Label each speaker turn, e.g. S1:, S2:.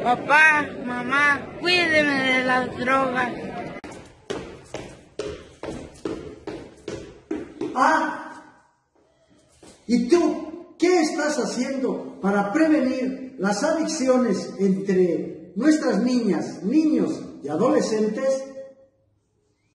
S1: Papá, mamá, cuídeme de las drogas.
S2: ¿Y tú qué estás haciendo para prevenir las adicciones entre nuestras niñas, niños y adolescentes?